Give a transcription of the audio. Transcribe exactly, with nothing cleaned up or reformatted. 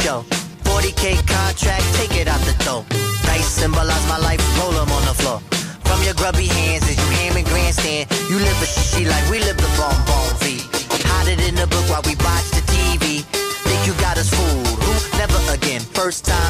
show. forty K contract, take it out the door. Dice symbolize my life, roll them on the floor. From your grubby hands as you ham and grandstand, you live a shit like we live the bomb bomb V. Hide it in the book while we watch the T V. Think you got us fooled? Who? Never again. First time